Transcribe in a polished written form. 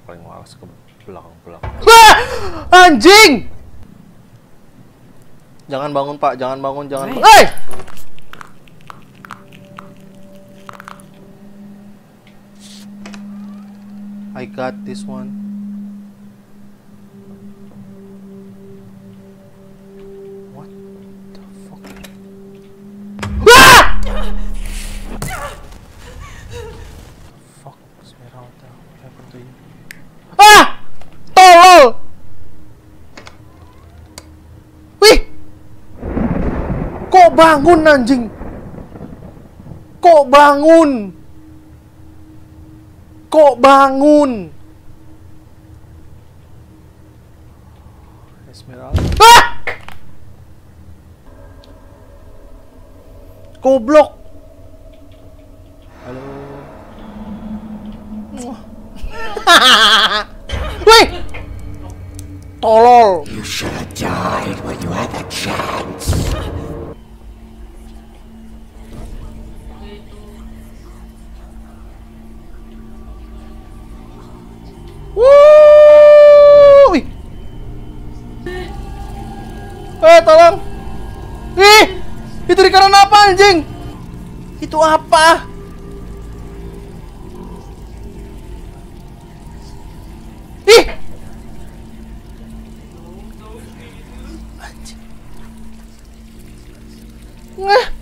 paling males ke belakang. Anjing! Jangan bangun Pak, jangan bangun, jangan. I got this one. What the fuck? Fuck, Esmeralda, what happened to you? Tolol! Wih! Kok bangun anjing? Kok bangun? Kok bangun? Esmeralda. Goblok. Halo. Wih! Tolol. You should have died when you had the chance. Wuh! Tolong. Itu di kanan apa anjing? Itu apa? Anjing.